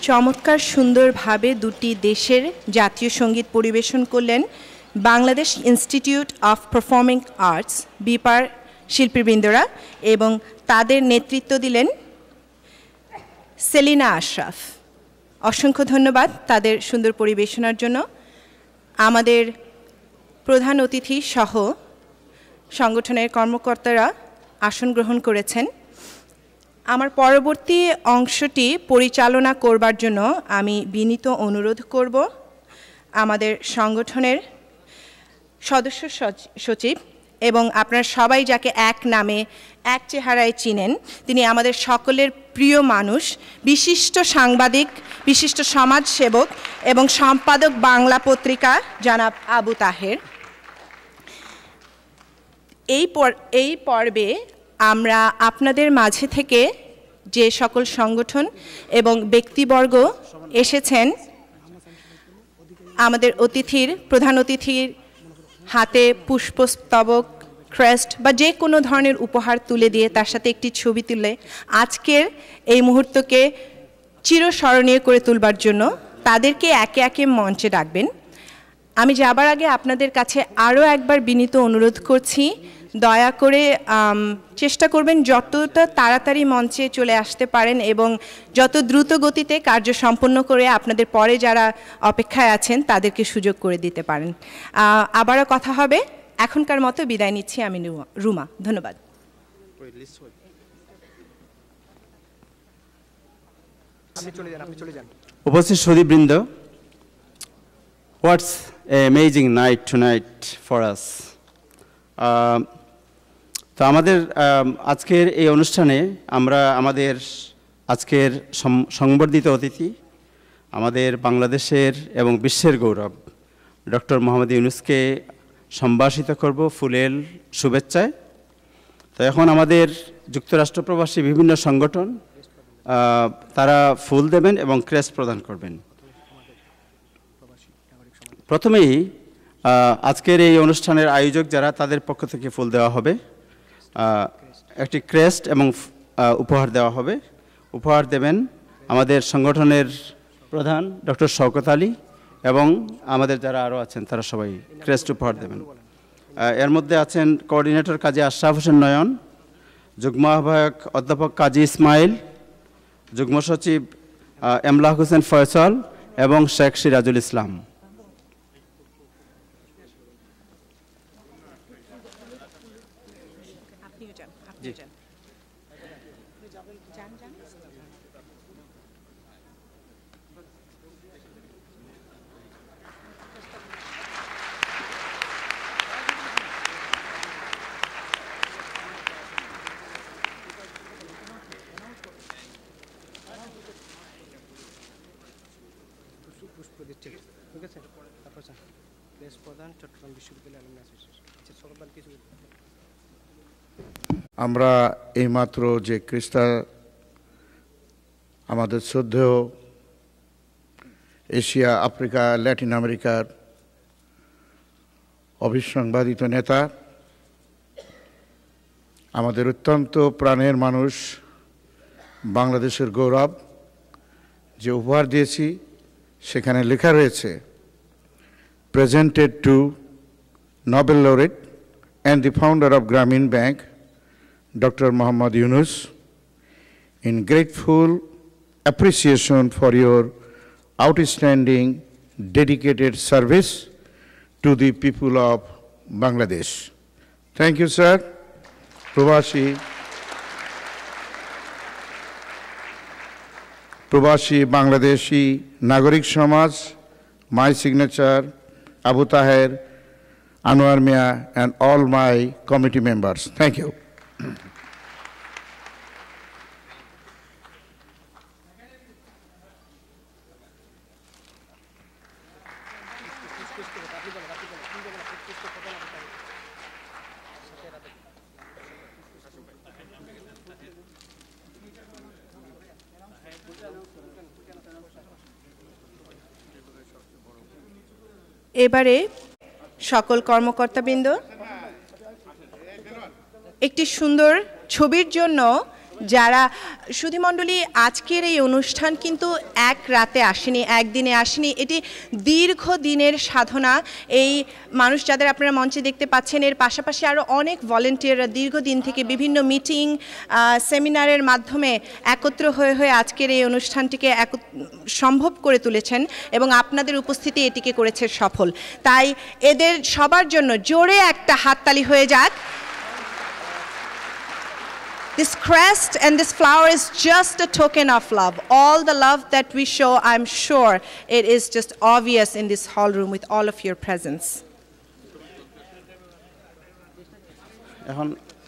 চমৎকার সুন্দরভাবে দুটি দেশের জাতীয় সঙ্গীত পরিবেশন করলেন Bangladesh institute of performing arts বিপার শিল্পীবৃন্দরা এবং তাদের নেতৃত্ব দিলেন সেলিনা আশরাফ। অসংখ্য ধন্যবাদ তাদের সুন্দর পরিবেশনার জন্য। আমাদের প্রধান অতিথি সহ সংগঠনের কর্মকর্তারা আসন গ্রহণ করেছেন। আমার পরবর্তী অংশটি পরিচালনা করবার জন্য আমি বিনীত অনুরোধ করব আমাদের সংগঠনের সদস্য সচিব এবং আপনারা সবাই যাকে এক নামে এক চেহারায় চিনেন, তিনি আমাদের সকলের প্রিয় মানুষ, বিশিষ্ট সাংবাদিক, বিশিষ্ট সমাজসেবক এবং সম্পাদক বাংলা পত্রিকা জনাব আবু তাহের। এই পর্বে আমরা আপনাদের মাঝে থেকে যে সকল সংগঠন এবং ব্যক্তিবর্গ এসেছেন, আমাদের প্রধান অতিথির হাতে পুষ্পস্তবক, ক্রেস্ট বা যে কোনো ধরনের উপহার তুলে দিয়ে তার সাথে একটি ছবি তুলে আজকের এই মুহূর্তকে চিরস্মরণীয় করে তুলবার জন্য তাদেরকে একে একে মঞ্চে ডাকবেন। আমি যাবার আগে আপনাদের কাছে আরও একবার বিনীত অনুরোধ করছি, দয়া করে চেষ্টা করবেন যতটা তাড়াতাড়ি মঞ্চে চলে আসতে পারেন এবং যত দ্রুত গতিতে কার্য সম্পন্ন করে আপনাদের পরে যারা অপেক্ষায় আছেন তাদেরকে সুযোগ করে দিতে পারেন। আবারও কথা হবে। এখনকার মতো বিদায় নিচ্ছি আমি রুমা। ধন্যবাদ। উপস্থিত সুধীবৃন্দ, what's amazing night tonight for us. তো আমাদের আজকের এই অনুষ্ঠানে আমরা আমাদের আজকের সংবর্ধিত অতিথি, আমাদের বাংলাদেশের এবং বিশ্বের গৌরব ডক্টর মোহাম্মদ ইউনূসকে সম্ভাষিত করব ফুলেল শুভেচ্ছায়। তো এখন আমাদের যুক্তরাষ্ট্র প্রবাসী বিভিন্ন সংগঠন তারা ফুল দেবেন এবং ক্রেস্ট প্রদান করবেন। প্রথমেই আজকের এই অনুষ্ঠানের আয়োজক যারা, তাদের পক্ষ থেকে ফুল দেওয়া হবে, একটি ক্রেস্ট এবং উপহার দেওয়া হবে। উপহার দেবেন আমাদের সংগঠনের প্রধান ডক্টর শওকত আলী এবং আমাদের যারা আরও আছেন তারা সবাই ক্রেস্ট উপহার দেবেন। এর মধ্যে আছেন কোঅর্ডিনেটর কাজী আশরাফ হোসেন নয়ন, যুগ্ম আহ্বায়ক অধ্যাপক কাজী ইসমাইল, যুগ্ম সচিব এমলাক হোসেন ফয়সাল এবং শেখ সিরাজুল ইসলাম। আমরা এইমাত্র যে ক্রিস্টাল আমাদের শ্রদ্ধেয় এশিয়া, আফ্রিকা, ল্যাটিন আমেরিকার অবিসংবাদিত নেতা, আমাদের অত্যন্ত প্রাণের মানুষ, বাংলাদেশের গৌরব, যে উপহার দিয়েছি সেখানে লেখা রয়েছে, presented to Nobel laureate and the founder of Grameen Bank, Dr. Mohammad Yunus, in grateful appreciation for your outstanding dedicated service to the people of Bangladesh. Thank you, sir. Provashi Bangladeshi Nagorik Samaj, my signature, Abu Taher, Anwar Mia, and all my committee members. Thank you. এবারে সকল কর্মকর্তাবৃন্দ একটি সুন্দর ছবির জন্য যারা সুধীমণ্ডলী, আজকের এই অনুষ্ঠান কিন্তু এক রাতে আসেনি, একদিনে আসেনি, এটি দীর্ঘদিনের সাধনা। এই মানুষ যাদের আপনারা মঞ্চে দেখতে পাচ্ছেন, এর পাশাপাশি আরও অনেক ভলেন্টিয়াররা দীর্ঘদিন থেকে বিভিন্ন মিটিং সেমিনারের মাধ্যমে একত্র হয়ে আজকের এই অনুষ্ঠানটিকে সম্ভব করে তুলেছেন এবং আপনাদের উপস্থিতি এটিকে করেছে সফল। তাই এদের সবার জন্য জোরে একটা হাততালি হয়ে যাক। This crest and this flower is just a token of love. All the love that we show, I'm sure it is just obvious in this hall room with all of your presence. এখন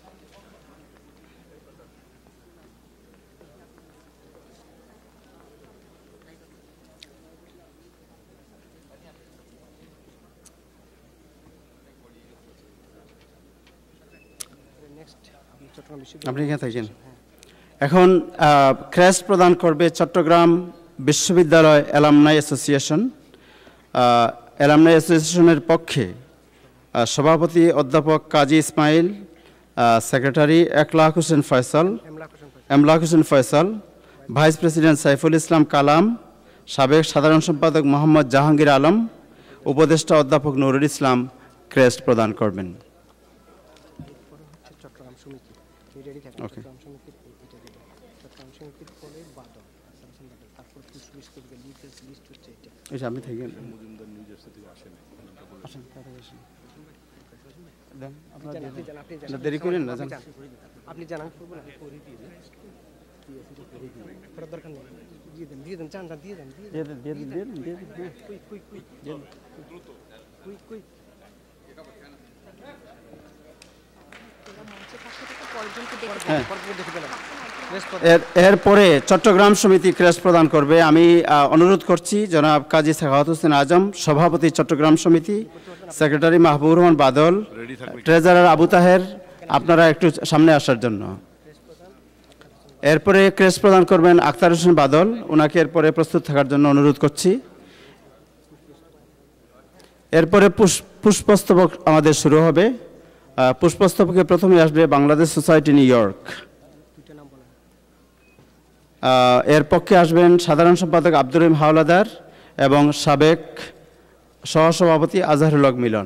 আপনি এখানে থাকেন। এখন crest প্রদান করবে চট্টগ্রাম বিশ্ববিদ্যালয় alumni association. Alumni অ্যাসোসিয়েশনের পক্ষে সভাপতি অধ্যাপক কাজী ইসমাইল, সেক্রেটারি একলাখ হোসেন ফয়সাল, ভাইস প্রেসিডেন্ট সাইফুল ইসলাম কালাম, সাবেক সাধারণ সম্পাদক মোহাম্মদ জাহাঙ্গীর আলম, উপদেষ্টা অধ্যাপক নুরুল ইসলাম ক্রেস্ট প্রদান করবেন। ওকে, আপনি থাকেন, দেরি করেন না, আপনি জানান দরকার নেই, দিয়ে দেন চান দিয়ে দেন এরপরে চট্টগ্রাম সমিতি ক্রেস্ট প্রদান করবে। আমি অনুরোধ করছি জনাব কাজী সাখাওয়াত হোসেন আজম, সভাপতি চট্টগ্রাম সমিতি, সেক্রেটারি মাহবুবুর রহমান বাদল, ট্রেজারার আবু তাহের, আপনারা একটু সামনে আসার জন্য। এরপরে ক্রেস্ট প্রদান করবেন আখতার হোসেন বাদল, ওনাকে এরপরে প্রস্তুত থাকার জন্য অনুরোধ করছি। এরপরে পুষ্পস্তবক আমাদের শুরু হবে। পুষ্পস্তবকে প্রথমে আসবে বাংলাদেশ সোসাইটি নিউ ইয়র্ক। এর পক্ষে আসবেন সাধারণ সম্পাদক আব্দুর রহিম হাওলাদার এবং সাবেক সহসভাপতি আজহারুল হক মিলন।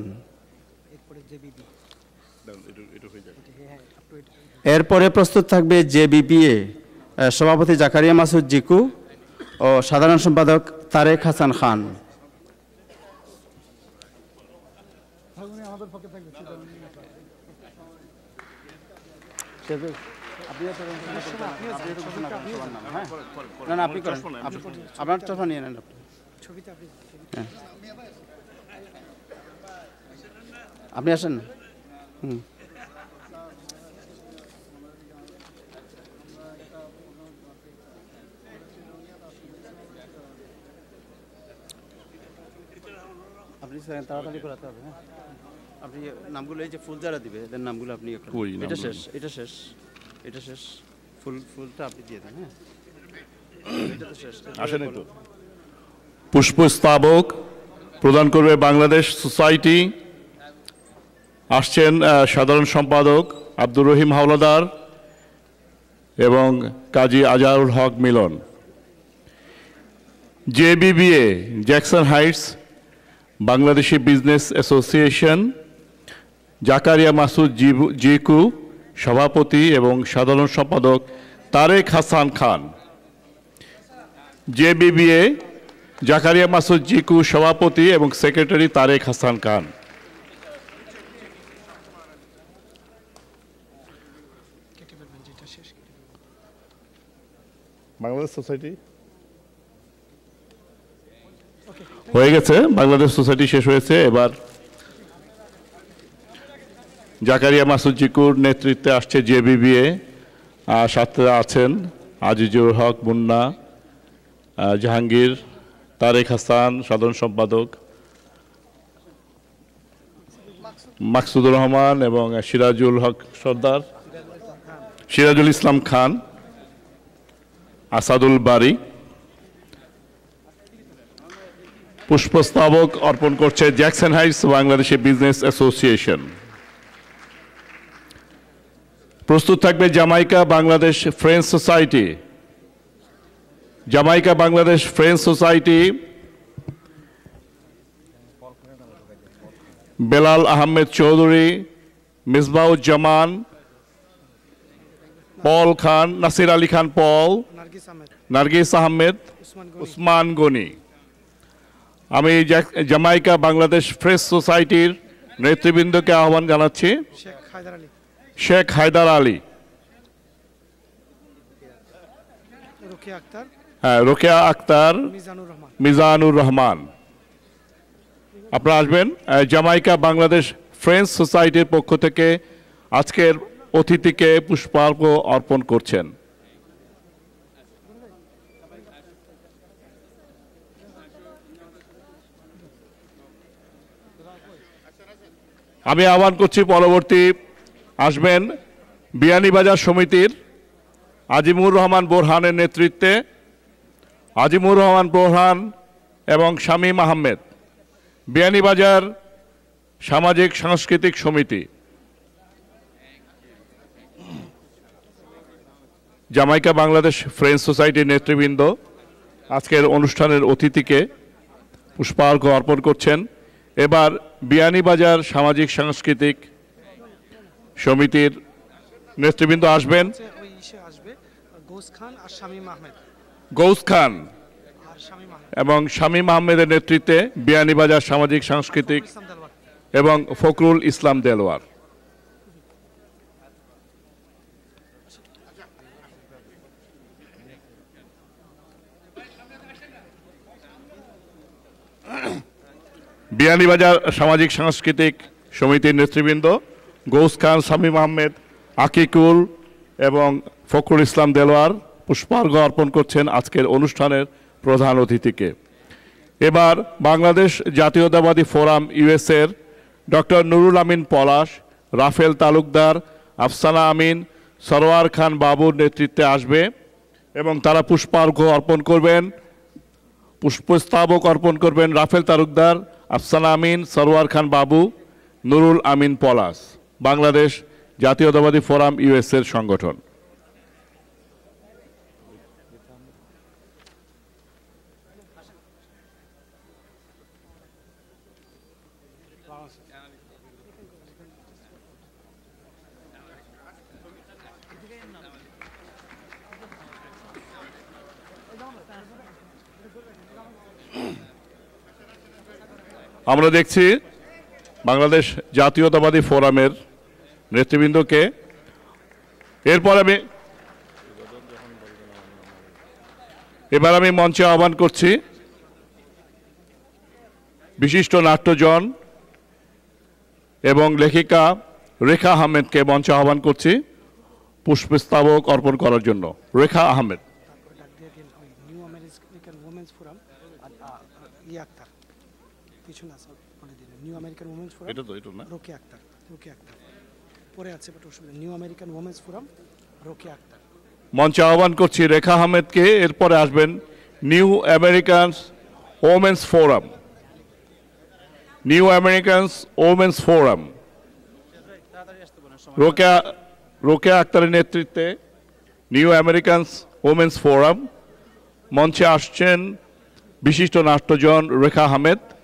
এরপরে প্রস্তুত থাকবে জেবিপিএ, সভাপতি জাকারিয়া মাসুদ জিকু ও সাধারণ সম্পাদক তারেক হাসান খান। আপনার চোখা নিয়ে নেন, আপনি আসেন। আপনি তাড়াতাড়ি করাতে হবে। হ্যাঁ, আপনি নামগুলো, এই যে ফুল যারা দিবে এদের নামগুলো আপনি, এটা শেষ, এটা শেষ, এটা শেষ, ফুলটা আপনি দিয়ে দেন। হ্যাঁ, এটা তো শেষ। আসেন তো। পুষ্পস্তবক প্রদান করবে বাংলাদেশ সোসাইটি। আসছেন সাধারণ সম্পাদক আব্দুর রহিম হাওলাদার এবং Kazi Azharul Haque Milon. JBBA Jackson Heights Bangladeshi business association, Zakaria Masud Ziku সভাপতি এবং সাধারণ সম্পাদক তারেক হাসান খান। জেবিবিএ জাকারিয়া মাসুদ জিকু সভাপতি এবং সেক্রেটারি তারেক হাসান খান। বাংলাদেশ সোসাইটি হয়ে গেছে, বাংলাদেশ সোসাইটি শেষ হয়েছে। এবার জাকারিয়া মাসুদ জিকুর নেতৃত্বে আসছে জেবিবিএ। সাথে আছেন আজিজুল হক মুন্না, জাহাঙ্গীর, তারেক হাসান সাধারণ সম্পাদক, মাকসুদুর রহমান এবং সিরাজুল হক সর্দার, সিরাজুল ইসলাম খান, আসাদুল বারি। পুষ্পস্তবক অর্পণ করছে Jackson Heights Bangladeshi business association. প্রস্তুত থাকবে Jamaica Bangladesh friends society. Jamaica Bangladesh friends society Belal Ahmed Chowdhury, Misbauzzaman, Paul Khan, Nasir Ali Khan Paul, Nargis Ahmed, Usman Gani. আমি জামাইকা বাংলাদেশ ফ্রেন্ডস সোসাইটির নেতৃবৃন্দকে আহ্বান জানাচ্ছি। শেখ হায়দার আলী, রোকেয়া আক্তার, মিজানুর রহমান। আপনারা আসবেন। জামাইকা বাংলাদেশ ফ্রেন্ডস সোসাইটির পক্ষ থেকে আজকের অতিথিকে পুষ্পার্ঘ অর্পণ করছেন। আমি আহ্বান করছি পরবর্তী আসবেন বিয়ানীবাজার সমিতির আজিমুর রহমান বোরহানের নেতৃত্বে আজিমুর রহমান বোরহান এবং শামীম আহমেদ, বিয়ানীবাজার সামাজিক সাংস্কৃতিক সমিতি। জামাইকা বাংলাদেশ ফ্রেন্ডস সোসাইটির নেতৃবৃন্দ আজকের অনুষ্ঠানের অতিথিকে পুষ্পার্ঘ অর্পণ করছেন। এবার বিয়ানীবাজার সামাজিক সাংস্কৃতিক সমিতির নেতৃবৃন্দ আসবেন। গৌস খান এবং শামীম আহমেদের নেতৃত্বে বিয়ানীবাজার সামাজিক সাংস্কৃতিক এবং ফখরুল ইসলাম দেলোয়ার। বিয়ানীবাজার সামাজিক সাংস্কৃতিক সমিতির নেতৃবৃন্দ গৌস খান, শামীম আহমেদ, আকিকুল এবং ফখরুল ইসলাম দেলোয়ার পুষ্পার্ঘ অর্পণ করছেন আজকের অনুষ্ঠানের প্রধান অতিথিকে। এবার বাংলাদেশ জাতীয়তাবাদী ফোরাম ইউএসএর ডক্টর নুরুল আমিন পলাশ, রাফেল তালুকদার, আফসানা আমিন, সরোয়ার খান বাবুর নেতৃত্বে আসবে এবং তারা পুষ্পার্ঘ অর্পণ করবেন, পুষ্পস্তবক অর্পণ করবেন রাফেল তালুকদার, আফসানা আমিন, সরোয়ার খান বাবু, নুরুল আমিন পলাশ, বাংলাদেশ জাতীয়তাবাদী ফোরাম ইউএসএর সংগঠন। আমরা দেখছি বাংলাদেশ জাতীয়তাবাদী ফোরামের নেতৃবৃন্দকে। এবার আমি মঞ্চে আহ্বান করছি বিশিষ্ট নাট্যজন এবং লেখিকা রেখা আহমেদকে মঞ্চে আহ্বান করছি পুষ্পস্তবক অর্পণ করার জন্য। রেখা আহমেদ। মঞ্চে আহ্বান করছি রেখা আহমেদকে। এরপরে আসবেন new American women's forum. New American women's forum Rokeya আক্তারের নেতৃত্বে নিউ আমেরিকান ওমেন্স ফোরাম। মঞ্চে আসছেন বিশিষ্ট নাট্যজন রেখা আহমেদ।